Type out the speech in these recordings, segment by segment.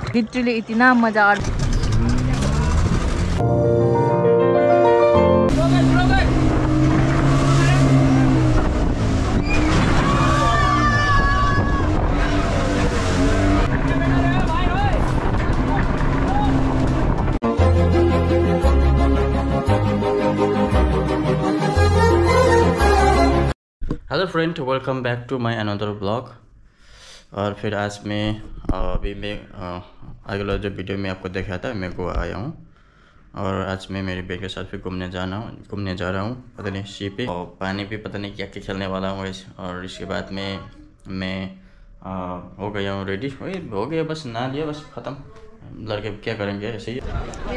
Literally इतना मजा आ रहा। Hello friend, welcome back to my another blog. और फिर आज मैं अभी मैं अगला जो वीडियो में आपको देखा था, मैं गोवा आया हूँ। और आज मैं मेरी बेटी के साथ फिर घूमने जा रहा हूँ पता नहीं सी पे, और पानी भी पता नहीं क्या क्या खेलने वाला हूँ। और इसके बाद में मैं हो गया हूँ रेडी, हो गया, बस ना लिया बस ख़त्म। लड़के क्या करेंगे, ऐसे ही।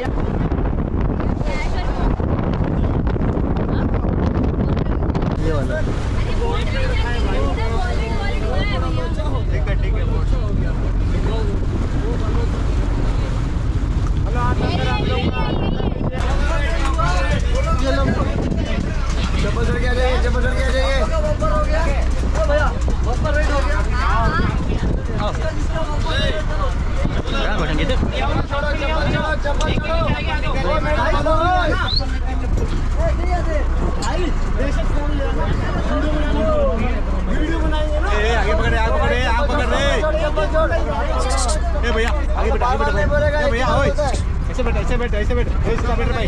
भैया आगे बैठ भैया, ऐसे बैठ भाई।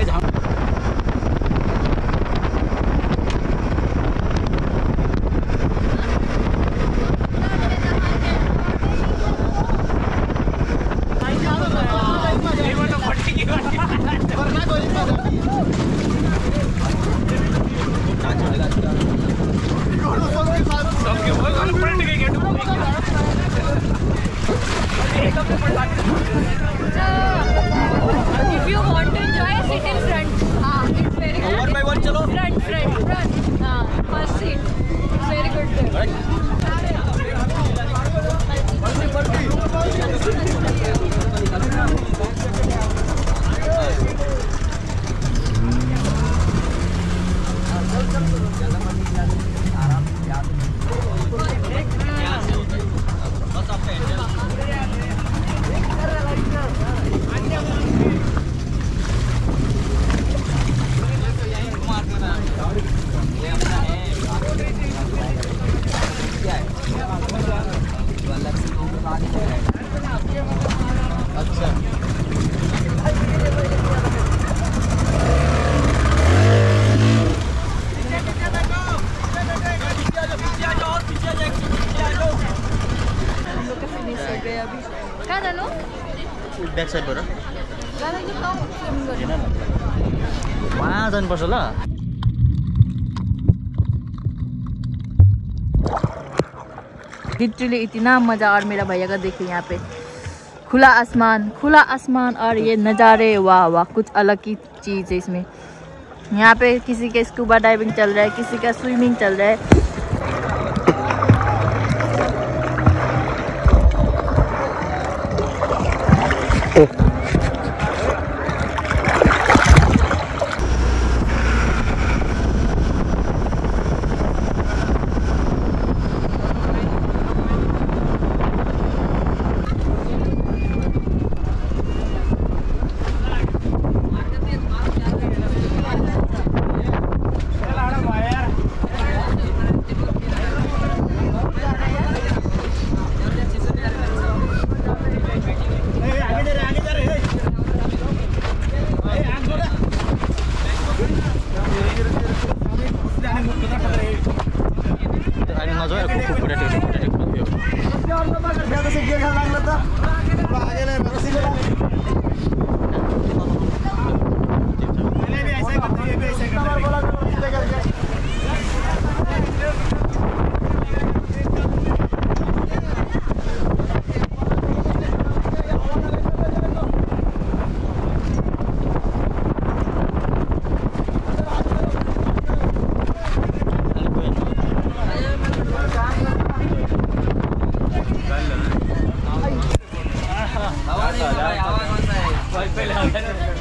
If you want to enjoy, sit in front. It's very good. One by one, चलो। Front. First seat. It's very good there. Back साइडबाट वहाँ जानुपर्छ ल। लिटरली इतना मजा। और मेरा भैया का देखिए यहाँ पे खुला आसमान और ये नज़ारे, वाह वाह, कुछ अलग की चीज़ है इसमें। यहाँ पे किसी का स्कूबा डाइविंग चल रहा है, किसी का स्विमिंग चल रहा है। पहले